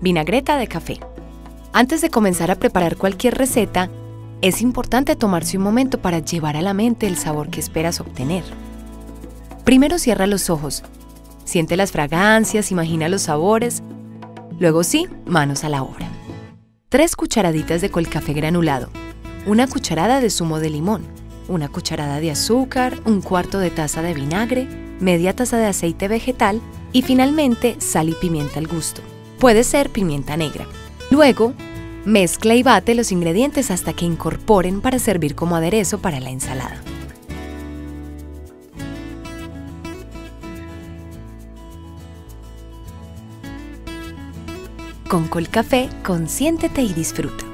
Vinagreta de café. Antes de comenzar a preparar cualquier receta, es importante tomarse un momento para llevar a la mente el sabor que esperas obtener. Primero cierra los ojos, siente las fragancias, imagina los sabores. Luego sí, manos a la obra. 3 cucharaditas de colcafé granulado, 1 cucharada de zumo de limón, 1 cucharada de azúcar, 1/4 de taza de vinagre, media taza de aceite vegetal y finalmente sal y pimienta al gusto. Puede ser pimienta negra. Luego, mezcla y bate los ingredientes hasta que incorporen para servir como aderezo para la ensalada. Con Colcafé, consiéntete y disfruta.